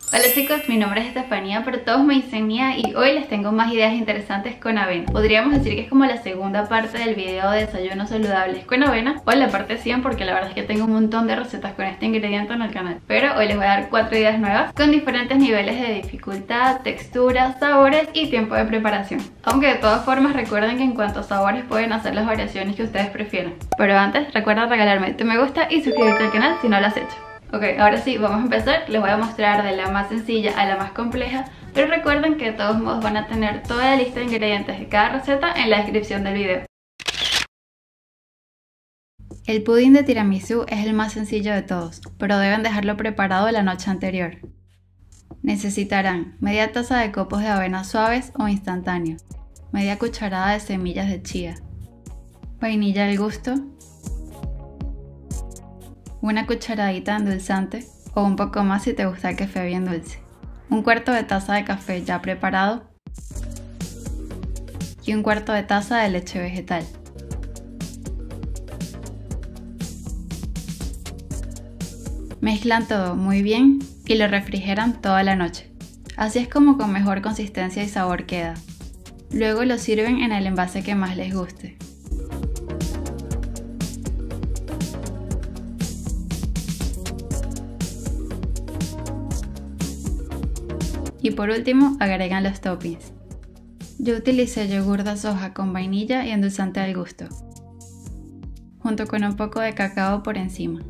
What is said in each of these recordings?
Hola chicos, mi nombre es Estefanía, pero todos me dicen Nia y hoy les tengo más ideas interesantes con avena. Podríamos decir que es como la segunda parte del video de desayunos saludables con avena o la parte 100 porque la verdad es que tengo un montón de recetas con este ingrediente en el canal. Pero hoy les voy a dar 4 ideas nuevas con diferentes niveles de dificultad, textura, sabores y tiempo de preparación. Aunque de todas formas recuerden que en cuanto a sabores pueden hacer las variaciones que ustedes prefieran. Pero antes recuerda regalarme tu me gusta y suscribirte al canal si no lo has hecho. Ok, ahora sí, vamos a empezar. Les voy a mostrar de la más sencilla a la más compleja, pero recuerden que de todos modos van a tener toda la lista de ingredientes de cada receta en la descripción del video. El pudín de tiramisú es el más sencillo de todos, pero deben dejarlo preparado la noche anterior. Necesitarán media taza de copos de avena suaves o instantáneos, media cucharada de semillas de chía, vainilla al gusto, una cucharadita de endulzante o un poco más si te gusta el café bien dulce, un cuarto de taza de café ya preparado y un cuarto de taza de leche vegetal. Mezclan todo muy bien y lo refrigeran toda la noche. Así es como con mejor consistencia y sabor queda. Luego lo sirven en el envase que más les guste. Y por último agregan los toppings. Yo utilicé yogur de soja con vainilla y endulzante al gusto, junto con un poco de cacao por encima.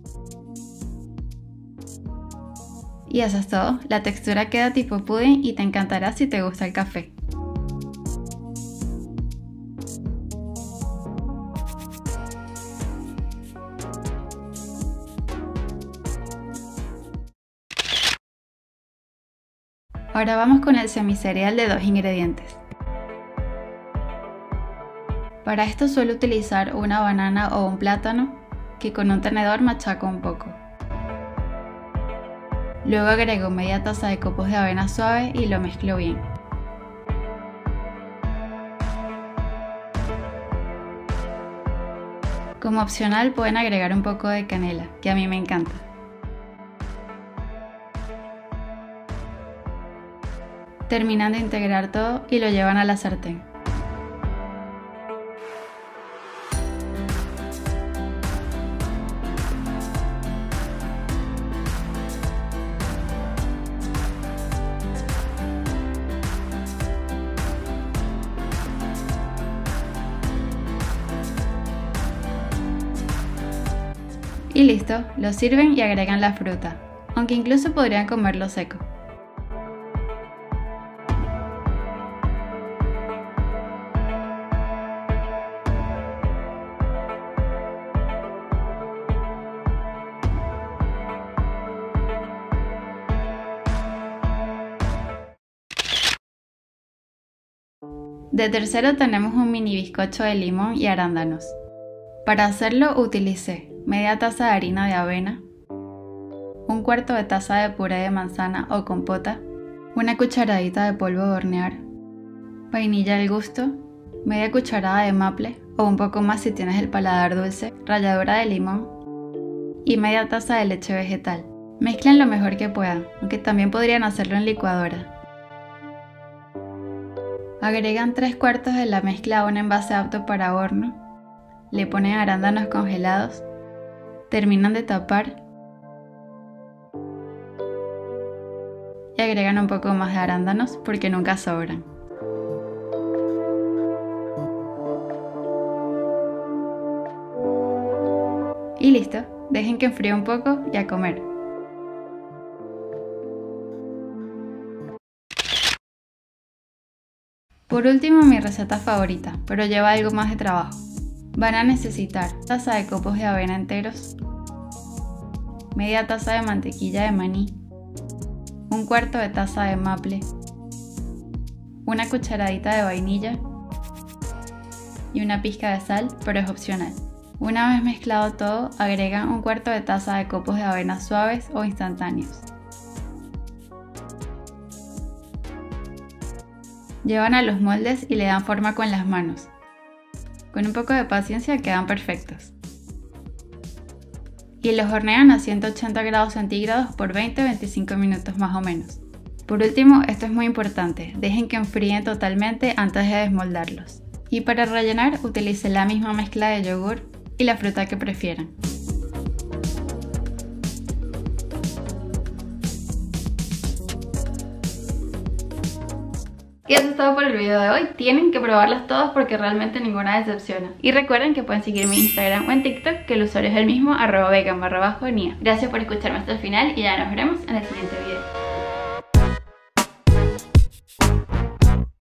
Y eso es todo, la textura queda tipo pudding y te encantará si te gusta el café. Ahora vamos con el semicereal de 2 ingredientes. Para esto suelo utilizar una banana o un plátano que con un tenedor machaco un poco. Luego agrego media taza de copos de avena suave y lo mezclo bien. Como opcional pueden agregar un poco de canela, que a mí me encanta. Terminan de integrar todo y lo llevan a la sartén. Y listo, lo sirven y agregan la fruta, aunque incluso podrían comerlo seco. De tercero tenemos un mini bizcocho de limón y arándanos. Para hacerlo utilicé media taza de harina de avena, un cuarto de taza de puré de manzana o compota, una cucharadita de polvo de hornear, vainilla al gusto, media cucharada de maple o un poco más si tienes el paladar dulce, ralladura de limón y media taza de leche vegetal. Mezclen lo mejor que puedan, aunque también podrían hacerlo en licuadora. Agregan 3 cuartos de la mezcla a un envase apto para horno, le ponen arándanos congelados, terminan de tapar y agregan un poco más de arándanos porque nunca sobran. Y listo, dejen que enfríe un poco y a comer. Por último, mi receta favorita, pero lleva algo más de trabajo. Van a necesitar taza de copos de avena enteros, media taza de mantequilla de maní, un cuarto de taza de maple, una cucharadita de vainilla y una pizca de sal, pero es opcional. Una vez mezclado todo, agregan un cuarto de taza de copos de avena suaves o instantáneos. Llevan a los moldes y le dan forma con las manos. Con un poco de paciencia quedan perfectos. y los hornean a 180 grados centígrados por 20-25 minutos más o menos. Por último, esto es muy importante, dejen que enfríen totalmente antes de desmoldarlos. Y para rellenar, utilicen la misma mezcla de yogur y la fruta que prefieran. Y eso es todo por el video de hoy. Tienen que probarlas todas porque realmente ninguna decepciona. Y recuerden que pueden seguirme en Instagram o en TikTok, que el usuario es el mismo, @vegan_nia. Gracias por escucharme hasta el final y ya nos veremos en el siguiente video.